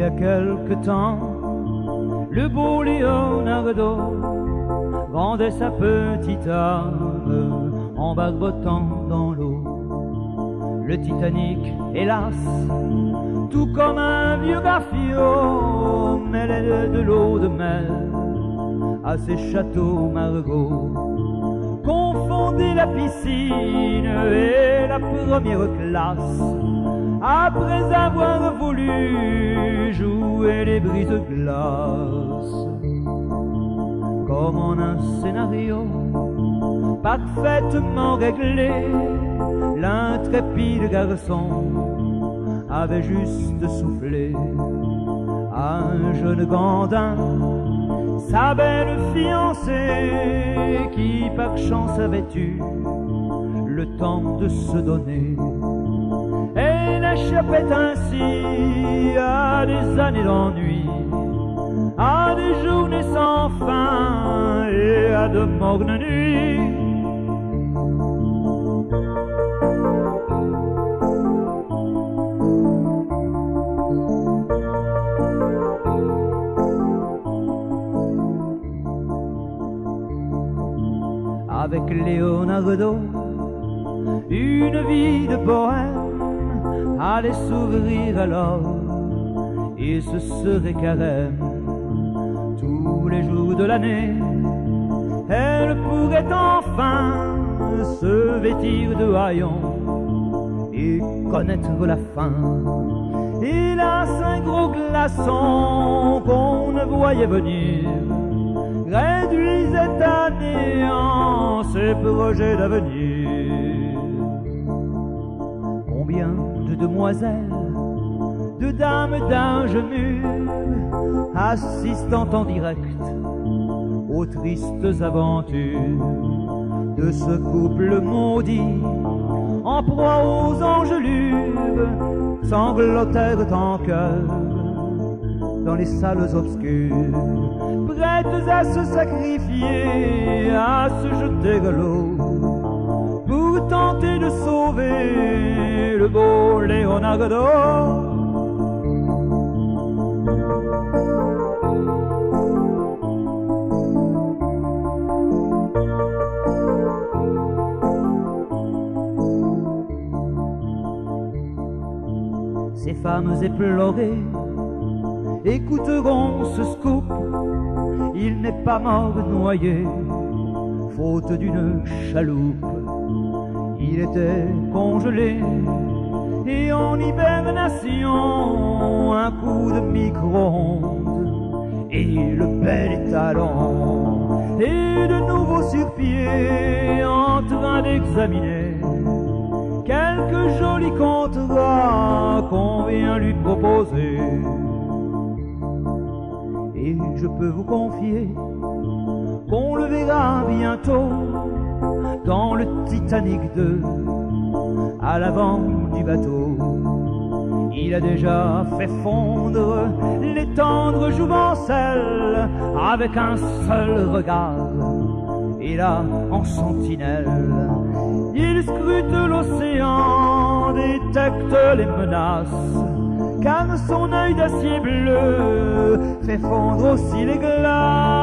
y a quelque temps, le beau Leonardo vendait sa petite âme en barbotant dans l'eau. Le Titanic, hélas, tout comme un vieux gaffio, mêlait de l'eau de mer à ses châteaux Margaux. Confondait la piscine et la première classe, après avoir voulu jouer les brises-glaces. Comme en un scénario parfaitement réglé, l'intrépide garçon avait juste soufflé à un jeune gandin sa belle fiancée qui par chance avait eu le temps de se donner. Elle échappait ainsi à des années d'ennui, à des journées sans fin et à de mornes nuits. Avec Leonardo, une vie de bohème allait s'ouvrir alors, et ce serait carême. Tous les jours de l'année, elle pourrait enfin se vêtir de haillons et connaître la faim. Hélas, un gros glaçon qu'on ne voyait venir réduisait à néant ses projets d'avenir. Combien de demoiselles, de dames d'âge mûr, assistant en direct aux tristes aventures de ce couple maudit, en proie aux engelures, sanglotèrent en chœur dans les salles obscures, prêtes à se sacrifier, à se jeter à l'eau, pour tenter de sauver le beau Leonardo. Ces femmes éplorées écouteront ce scoop. Il n'est pas mort noyé, faute d'une chaloupe. Il était congelé et en hibernation, un coup de micro-ondes et le bel étalon est de nouveau sur pied, en train d'examiner quelques jolis contrats qu'on vient lui proposer. Et je peux vous confier qu'on le verra bientôt dans le Titanic 2, à l'avant du bateau. Il a déjà fait fondre les tendres jouvencelles avec un seul regard, et là, en sentinelle, il scrute l'océan, détecte les menaces, car son œil d'acier bleu fait fondre aussi les glaces.